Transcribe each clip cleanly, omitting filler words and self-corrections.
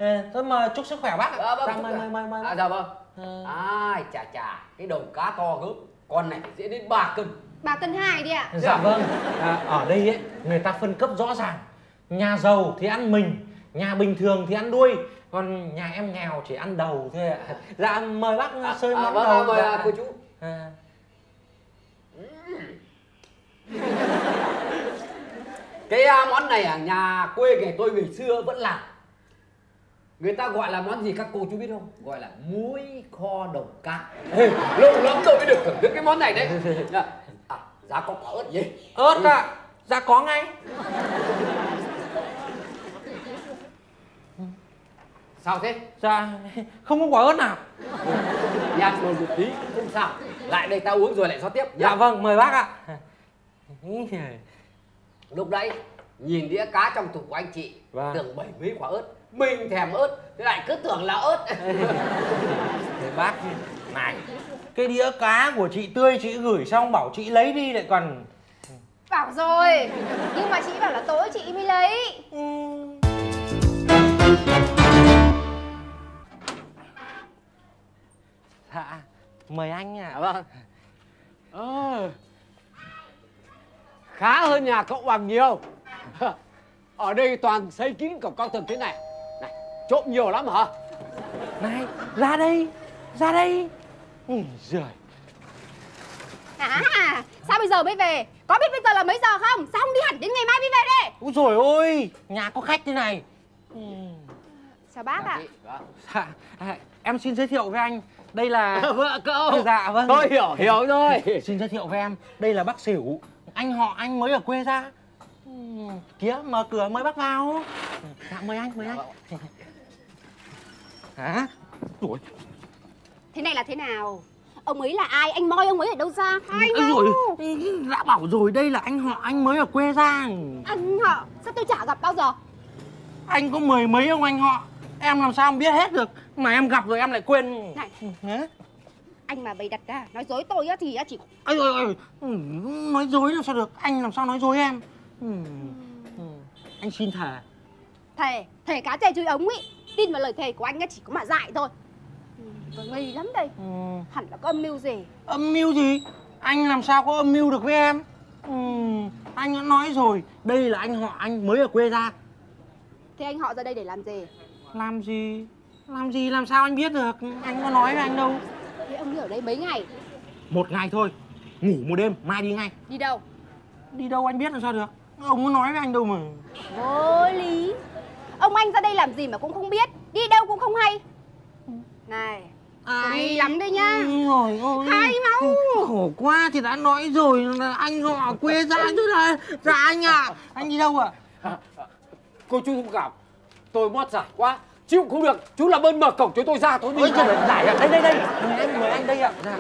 Thôi mà chúc sức khỏe bác ạ. Vâng, mời. Dạ vâng. Ai chà, cái đầu cá to gớm, con này dễ đến 3 cân. 3 cân 2 đi ạ. Dạ vâng. Ở đây ấy, người ta phân cấp rõ ràng. Nhà giàu thì ăn mình, nhà bình thường thì ăn đuôi, còn nhà em nghèo chỉ ăn đầu thôi ạ. Dạ mời bác xơi món đầu. Mời cô chú. Cái món này ở nhà quê nhà tôi ngày xưa vẫn làm. Người ta gọi là món gì các cô chú biết không? Gọi là muối kho đầu cá. Lâu lắm tôi mới được thưởng thức cái món này đấy. Giá có quả ớt gì? Ớt ạ? Dạ có ngay. Sao thế? Dạ không có quả ớt nào. Nhạt một tí không sao. Lại đây ta uống rồi lại so tiếp. Dạ vâng, mời bác ạ. Lúc đấy nhìn đĩa cá trong tủ của anh chị, tưởng 70 quả ớt. Mình thèm ớt, thế lại cứ tưởng là ớt. Thế bác này, cái đĩa cá của chị tươi chị gửi xong bảo chị lấy đi lại còn. Bảo rồi, nhưng mà chị bảo là tối chị mới lấy. Dạ, mời anh ạ. Vâng. Khá hơn nhà cậu Bằng nhiều. Ở đây toàn xây kín cổng cao tầng thế này. Này, trộm nhiều lắm hả? Này, ra đây, ra đây. Giời. Sao bây giờ mới về? Có biết bây giờ là mấy giờ không? Sao không đi hẳn đến ngày mai mới về đây? Úi dồi ôi, nhà có khách thế này. Chào bác ạ. Dạ, em xin giới thiệu với anh. Đây là vợ cậu. Dạ vâng. Tôi hiểu rồi. Xin giới thiệu với em, đây là bác Xỉu. Anh họ anh mới ở quê ra. Kìa, mở cửa mời bác vào. Dạ mời anh. Hả? Ủa? Thế này là thế nào? Ông ấy là ai? Anh moi ông ấy ở đâu ra? Anh rồi, đã bảo rồi đây là anh họ anh mới ở quê ra. Anh họ? Sao tôi chả gặp bao giờ? Anh có mười mấy ông anh họ, em làm sao biết hết được. Mà em gặp rồi em lại quên. Này, hả? Anh mà bày đặt ra nói dối tôi á thì chỉ. Ôi ôi, nói dối làm sao được? Anh làm sao nói dối em? Anh xin thề. Thề cá chê chui ống ý. Tin vào lời thề của anh á chỉ có mà dại thôi. Ngây lắm đây. Hẳn là có âm mưu gì. Âm mưu gì? Anh làm sao có âm mưu được với em? Anh đã nói rồi, đây là anh họ anh mới ở quê ra. Thế anh họ ra đây để làm gì? Làm gì? Làm gì làm sao anh biết được? Anh có nói với anh đâu. Thế ông đi ở đây mấy ngày? 1 ngày thôi. Ngủ một đêm, mai đi ngay. Đi đâu? Đi đâu anh biết làm sao được? Ông có nói với anh đâu mà. Vô lý. Ông anh ra đây làm gì mà cũng không biết. Đi đâu cũng không hay. Này, nghi lắm đây nhá. Rồi ôi. Khai máu. Khổ quá thì đã nói rồi là anh họ quê ra chứ là. Dạ anh ạ. Anh đi đâu ạ? Cô chú thông cảm, tôi mót giải quá, chịu không được. Chú làm ơn mở cổng cho tôi ra, tôi đi. Ôi trời, giải ạ. Đây. Mời anh đây ạ. Dạ.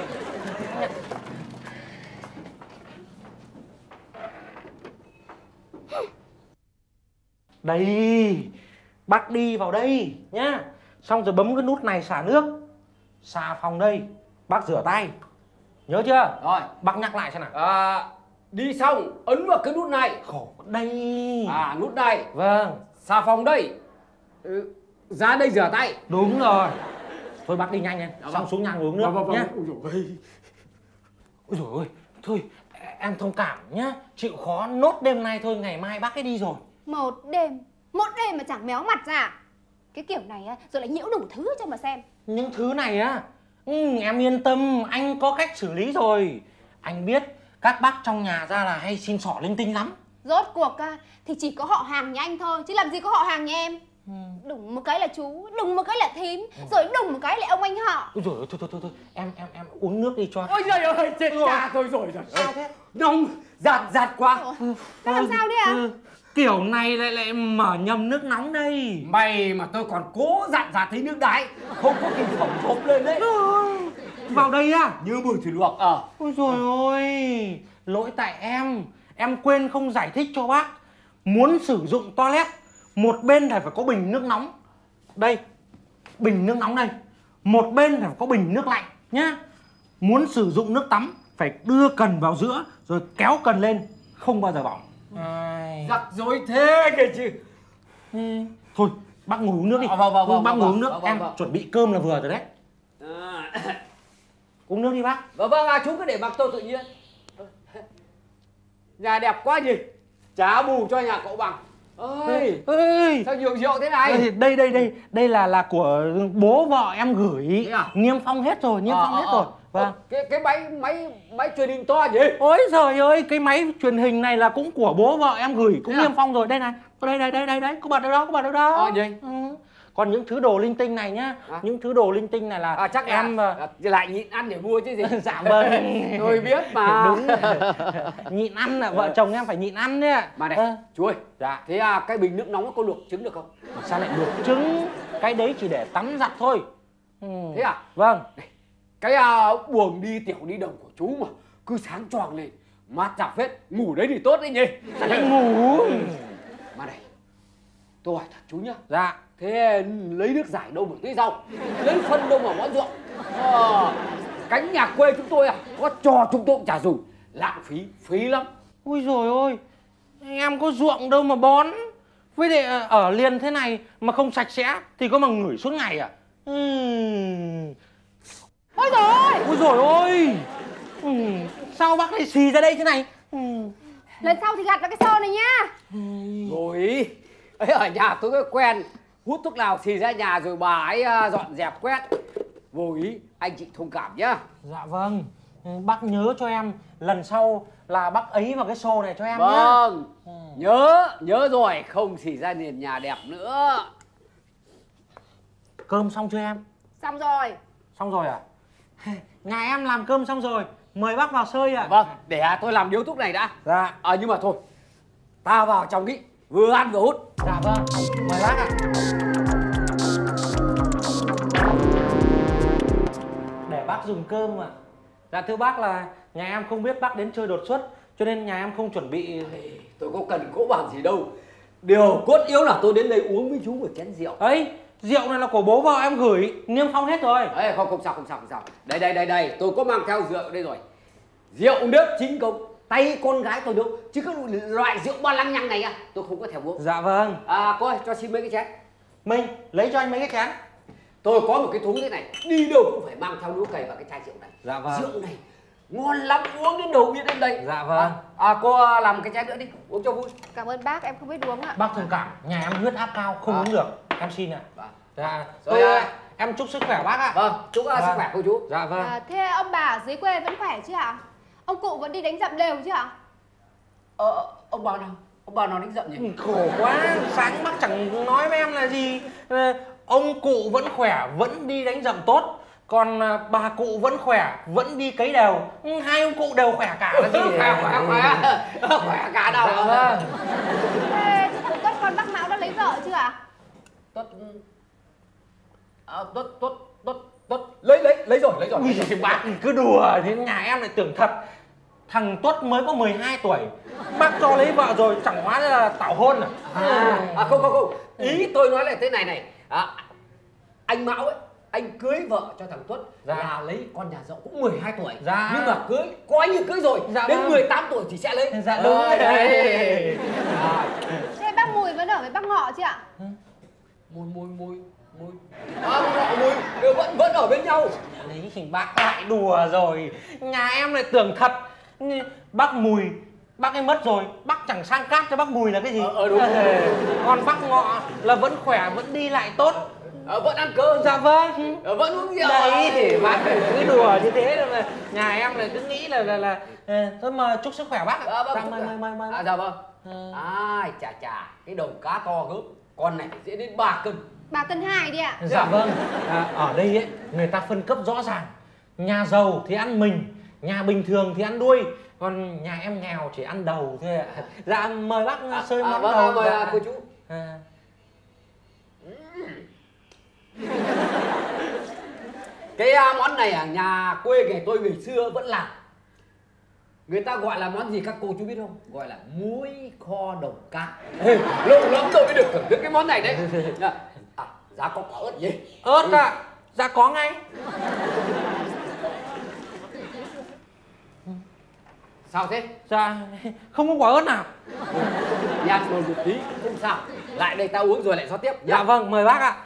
Đây, bác đi vào đây nhá. Xong rồi bấm cái nút này xả nước. Xà phòng đây, bác rửa tay. Nhớ chưa? Rồi, bác nhắc lại xem nào. Đi xong ấn vào cái nút này. Khổ đây. Nút này. Vâng. Xà phòng đây. Ra đây rửa tay. Đúng rồi. Thôi bác đi nhanh lên, xong xuống nhà ngồi uống nước nhá. Ôi dồi ôi, thôi em thông cảm nhá. Chịu khó nốt đêm nay thôi, ngày mai bác ấy đi rồi. Một đêm mà chẳng méo mặt ra. Cái kiểu này á, rồi lại nhiễu đủ thứ cho mà xem. Những thứ này á, em yên tâm, anh có cách xử lý rồi. Anh biết các bác trong nhà ra là hay xin xỏ linh tinh lắm. Rốt cuộc thì chỉ có họ hàng nhà anh thôi, chứ làm gì có họ hàng nhà em. Đùng một cái là chú, đùng một cái là thím, rồi đùng một cái là ông anh họ. Ôi dồi ôi, thôi, em uống nước đi cho. Ôi giời ơi, chết cha tôi rồi. Sao thế? Nóng, giạt quá. Nó làm sao đấy à? Kiểu này lại mở nhầm nước nóng đây. Mày mà tôi còn cố dạt thấy nước đáy, không có kịp phỏng thộp lên đấy. Vào đây á? Như mùi thủy luộc. Ôi dồi ôi, lỗi tại em quên không giải thích cho bác. Muốn sử dụng toilet, một bên phải có bình nước nóng. Đây, bình nước nóng đây. Một bên phải có bình nước lạnh nhá. Muốn sử dụng nước tắm phải đưa cần vào giữa rồi kéo cần lên, không bao giờ bỏng. Rắc rối thế kìa chứ. Thôi, Bác ngồi uống nước đi. Bác ngồi uống nước. Em chuẩn bị cơm là vừa rồi đấy. Uống nước đi bác. Vâng, chú cứ để mặc tôi tự nhiên. Nhà đẹp quá nhỉ. Chả bù cho nhà cậu bằng. Ơi, sao nhiều rượu thế này? Đây là của bố vợ em gửi. Niêm phong hết rồi, Vâng. Cái máy truyền hình to gì? Ôi trời ơi, cái máy truyền hình này là cũng của bố vợ em gửi, cũng niêm phong rồi. Đây này, đây, có bật đâu đó. Gì? Còn những thứ đồ linh tinh này nhá, những thứ đồ linh tinh này là chắc em lại nhịn ăn để mua chứ gì. Dạ vâng. Tôi biết mà. Đúng. Nhịn ăn là vợ chồng em phải nhịn ăn đấy ạ. Mà này, chú ơi. Dạ. Thế cái bình nước nóng có luộc trứng được không? Sao lại luộc trứng? Cái đấy chỉ để tắm giặt thôi. Thế à? Vâng. Này, cái buồng đi tiểu đi đồng của chú mà cứ sáng choàng lên mát chả phết, ngủ đấy thì tốt đấy nhỉ. Sao lại ngủ? Mà này, tôi hỏi thật chú nhá. Dạ. Thế lấy nước giải đâu mà tưới rau, lấy phân đâu mà bón ruộng. Cánh nhà quê chúng tôi có trò chúng tôi cũng chả dùng, lãng phí lắm. Ui dồi ôi, em có ruộng đâu mà bón. Với lại ở liền thế này mà không sạch sẽ thì có mà ngửi suốt ngày à? Ôi dồi ôi. Ôi dồi ôi. Sao bác lại xì ra đây thế này? Lần sau thì gạt vào cái xô này nhá. Rồi ấy, ở nhà tôi có quen hút thuốc lào xì ra nhà rồi bà ấy dọn dẹp quét. Vô ý, anh chị thông cảm nhá. Dạ vâng. Bác nhớ cho em lần sau là bác ấy vào cái xô này cho em nhá. Vâng. Nhớ rồi, không xì ra nền nhà đẹp nữa. Cơm xong chưa em? Xong rồi. Xong rồi à? Nhà em làm cơm xong rồi, mời bác vào xơi ạ. Vâng, để tôi làm điếu thuốc này đã. Dạ. Nhưng mà thôi, ta vào trong đi, vừa ăn vừa hút. Dạ vâng, mời bác ạ. Để bác dùng cơm ạ. Dạ thưa bác là nhà em không biết bác đến chơi đột xuất, cho nên nhà em không chuẩn bị. Tôi có cần cỗ bàn gì đâu. Điều cốt yếu là tôi đến đây uống với chú một chén rượu. Ấy, rượu này là của bố vợ em gửi, niêm phong hết rồi. Ấy, không sao. Đây, tôi có mang theo rượu đây rồi. Rượu nước chính công, tay con gái tôi nấu. Chứ cái loại rượu ba lăng nhăng này tôi không có thèm uống. Dạ vâng. Cô ơi, cho xin mấy cái chén. Minh, lấy cho anh mấy cái chén. Tôi có một cái thúng thế này, đi đâu cũng phải mang theo đũa cày và cái chai rượu này. Dạ vâng. Rượu này ngon lắm, uống đến đầu biết đến đây. Dạ vâng. Cô làm cái chén nữa đi, uống cho vui. Cảm ơn bác, em không biết uống ạ. Bác thông cảm, nhà em huyết áp cao, không uống được. Em xin ạ. Dạ. Em chúc sức khỏe bác ạ. Vâng, chúc sức khỏe cô chú. Dạ vâng. Thế ông bà ở dưới quê vẫn khỏe chứ ạ? Ông cụ vẫn đi đánh dặm đều chứ ạ? Ông bà nào đánh dặm nhỉ? Khổ quá, sáng bác chẳng nói với em là gì. Ông cụ vẫn khỏe, vẫn đi đánh dặm tốt. Còn bà cụ vẫn khỏe, vẫn đi cấy đều. Hai ông cụ đều khỏe cả là gì? Khỏe cả đâu. Dạ vâng. Thế thằng Tuất con bác Mão đã lấy vợ chưa ạ? Tuất lấy rồi. Ui giời, bác cứ đùa thế, nhà em lại tưởng thật. Thằng Tuất mới có 12 tuổi, bác cho lấy vợ rồi, chẳng hóa là tảo hôn à? Không. Ý tôi nói là thế này. Anh Mão ấy, anh cưới vợ cho thằng Tuất là lấy con nhà giàu cũng 12 tuổi. Dạ. Nhưng mà cưới, coi như cưới rồi, đến 18 tuổi thì sẽ lấy. Dạ đúng rồi. Thế bác Mùi vẫn ở với bác Ngọ chứ ạ? Mùi Ngọ Mùi vẫn ở bên nhau. Đấy thì bác lại đùa rồi. Nhà em lại tưởng thật. Bác Mùi, bác ấy mất rồi, bác chẳng sang cát cho bác Mùi là cái gì. Đúng. Còn bác Ngọ là vẫn khỏe, vẫn đi lại tốt. Vẫn ăn cơm. Dạ vâng. Vẫn uống rượu. Đấy thì bác cứ đùa như thế mà nhà em lại cứ nghĩ là thôi mà chúc sức khỏe bác ạ. Vâng, mời. Dạ vâng. Chà, cái đồng cá to gớm, con này phải dễ đến 3 cân. 3 cân 2 đi ạ. Dạ vâng. Ở đây ấy, người ta phân cấp rõ ràng. Nhà giàu thì ăn mình, nhà bình thường thì ăn đuôi, còn nhà em nghèo chỉ ăn đầu thôi ạ. Dạ mời bác xơi món đầu. Mời cô chú. Cái món này ở nhà quê nhà tôi ngày xưa vẫn làm. Người ta gọi là món gì các cô chú biết không? Gọi là muối kho đồng cát. Lâu lắm tôi mới được thưởng thức cái món này đấy. Giá có quả ớt gì? Ớt ạ? Dạ có ngay. Sao thế? Dạ không có quả ớt nào. nhạt một tí không sao. Lại đây tao uống rồi lại so tiếp. Dạ vâng, mời bác ạ.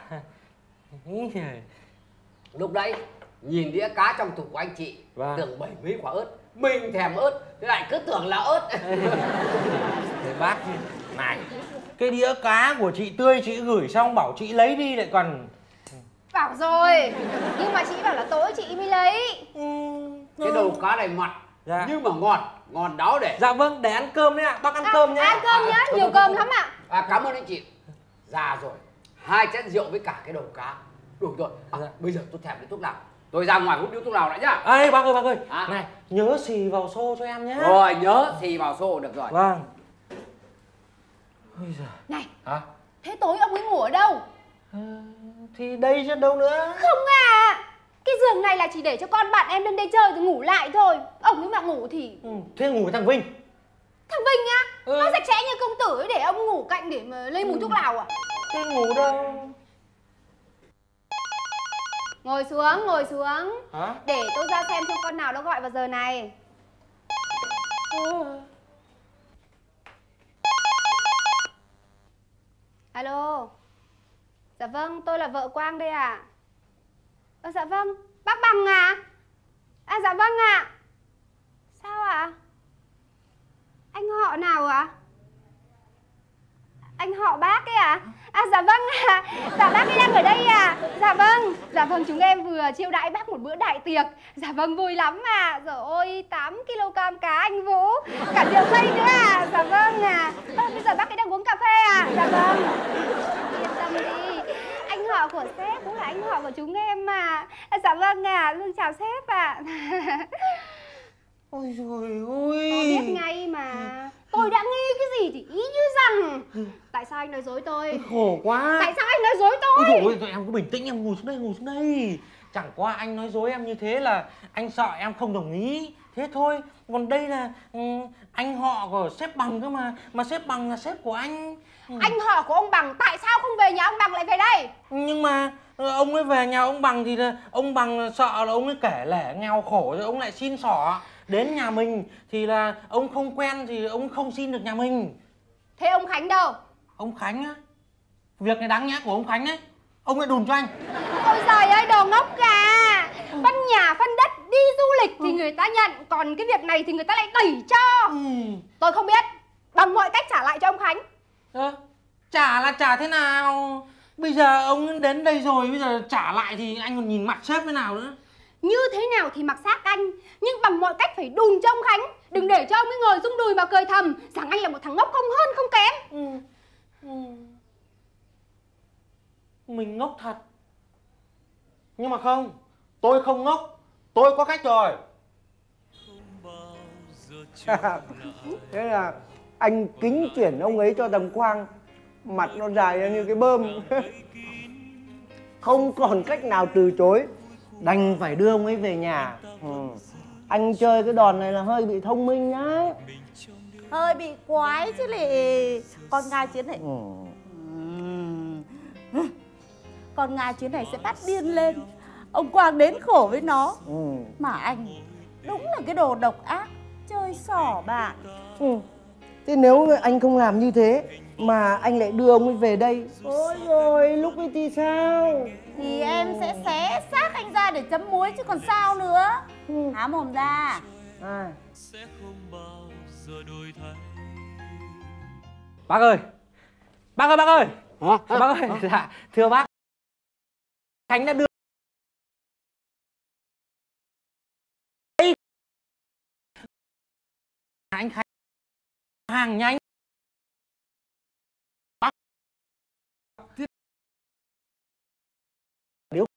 Lúc đấy nhìn đĩa cá trong tủ của anh chị, vâng, tưởng 70 quả ớt, mình thèm ớt, thế lại cứ tưởng là ớt. Thế bác này, cái đĩa cá của chị tươi chị gửi xong bảo chị lấy đi lại còn. Bảo rồi, nhưng mà chị bảo là tối chị mới lấy. Cái đầu cá này mặn, dạ, nhưng mà ngon đáo để. Dạ vâng, để ăn cơm đấy ạ, bác ăn cơm nhé. Ăn cơm nhá, nhiều cơm lắm ạ. Cảm ơn anh chị. Già rồi, 2 chén rượu với cả cái đầu cá đủ rồi. Dạ. Bây giờ tôi thèm cái thuốc lào, tôi ra ngoài hút điếu thuốc lào lại nhá. Ê bác ơi, này nhớ xì vào xô cho em nhé. Rồi nhớ xì vào xô được rồi. Vâng. Ôi giời. Này, Hả? thế tối ông ấy ngủ ở đâu? Thì đây chứ đâu nữa. Không à, cái giường này là chỉ để cho con bạn em lên đây chơi rồi ngủ lại thôi. Ông ấy mà ngủ thì... Thế ngủ với thằng Vinh. Thằng Vinh á? Nó sạch sẽ như công tử ấy, để ông ngủ cạnh để mà lấy mùi thuốc lào à? Thế ngủ đâu? Ngồi xuống. Hả? Để tôi ra xem con nào nó gọi vào giờ này. Alo. Dạ vâng, tôi là vợ Quang đây ạ. Dạ vâng, bác Bằng à? Dạ vâng ạ. Sao ạ? Anh họ nào ạ? Anh họ bác ấy à? Dạ vâng ạ. Dạ bác ấy đang ở đây à? Dạ vâng, chúng em vừa chiêu đãi bác một bữa đại tiệc. Dạ vâng, vui lắm à. Rồi ôi, 8 kg cá anh Vũ, cả rượu dây nữa à? Dạ vâng à. Bây giờ bác ấy đang uống cà phê à? Dạ vâng. Yên tâm đi, anh họ của sếp cũng là anh họ của chúng em mà. Dạ vâng à, Lương chào sếp ạ. Ôi trời ơi. Tôi biết ngay mà. Tôi đã nghi cái gì thì ý như rằng. Tại sao anh nói dối tôi? Khổ quá. Tại sao anh nói dối tôi? Ôi trời ơi, em cứ bình tĩnh, em ngồi xuống đây. Chẳng qua anh nói dối em như thế là anh sợ em không đồng ý. Thế thôi, còn đây là anh họ của sếp Bằng cơ mà sếp Bằng là sếp của anh. Anh họ của ông Bằng, tại sao không về nhà ông Bằng lại về đây? Nhưng mà ông ấy về nhà ông Bằng thì là ông Bằng sợ là ông ấy kể lể nghèo khổ rồi ông lại xin xỏ. Đến nhà mình thì là ông không quen thì ông không xin được nhà mình. Thế ông Khánh đâu? Ông Khánh á? Việc này đáng nhẽ của ông Khánh đấy. Ông lại đùn cho anh. Ôi giời ơi, đồ ngốc gà. Phân nhà phân đất đi du lịch thì người ta nhận, còn cái việc này thì người ta lại đẩy cho. Tôi không biết, bằng mọi cách trả lại cho ông Khánh. Trả là trả thế nào? Bây giờ ông đến đây rồi, bây giờ trả lại thì anh còn nhìn mặt sếp thế nào nữa? Như thế nào thì mặc xác anh, nhưng bằng mọi cách phải đùn cho ông Khánh. Đừng để cho ông ấy ngồi rung đùi mà cười thầm rằng anh là một thằng ngốc không hơn không kém. Mình ngốc thật. Nhưng mà không, tôi không ngốc. Tôi có cách rồi. Thế là anh kính chuyển ông ấy cho thằng Quang. Mặt nó dài ra như cái bơm. Không còn cách nào từ chối, đành phải đưa ông ấy về nhà. Anh chơi cái đòn này là hơi bị thông minh nhá. Hơi bị quái chứ lì. Con Nga Chiến này con Nga Chiến này sẽ phát điên lên. Ông Quang đến khổ với nó. Mà anh đúng là cái đồ độc ác, chơi xỏ bạn. Thế nếu anh không làm như thế mà anh lại đưa ông ấy về đây, ôi rồi lúc ấy thì sao? Thì em sẽ xé xác anh ra để chấm muối chứ còn sao nữa. Há mồm ra. Bác ơi. Bác ơi. Hả? Bác ơi. Dạ, thưa bác, Khánh đã đưa anh Khánh hàng nhanh. Bác điếu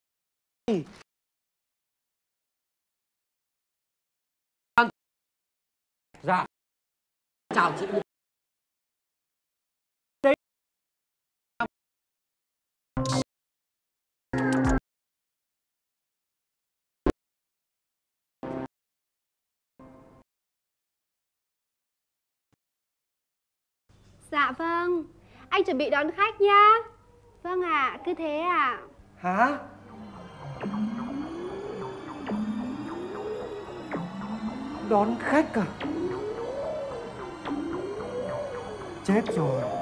dạ. Chào chị. Dạ vâng, anh chuẩn bị đón khách nhá. Vâng ạ, cứ thế ạ. Hả? Đón khách à? Chết rồi.